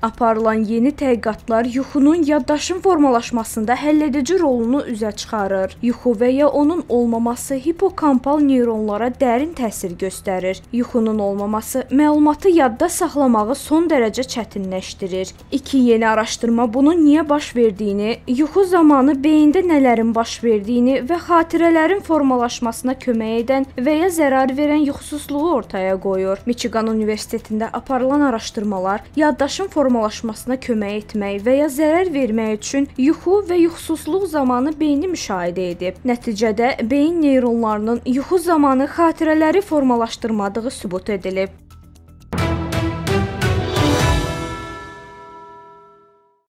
Aparılan yeni tədqiqatlar yuxunun yaddaşın formalaşmasında həlledici rolunu üzə çıxarır. Yuxu və ya onun olmaması hipokampal neyronlara dərin təsir göstərir. Yuxunun olmaması məlumatı yadda saxlamağı son dərəcə çətinləşdirir. İki yeni araşdırma bunun niyə baş verdiyini, yuxu zamanı beyində nələrin baş verdiyini və xatirələrin formalaşmasına kömək edən və ya zərər verən yuxusuzluğu ortaya qoyur. Michigan Universitetində aparılan araşdırmalar yaddaşın formalaşmasına kömək etmək və ya zərər vermək üçün yuxu və yuxusuzluq zamanı beyni müşahidə edib. Nəticədə beyin neyronlarının yuxu zamanı xatirələri formalaşdırmadığı sübut edilib.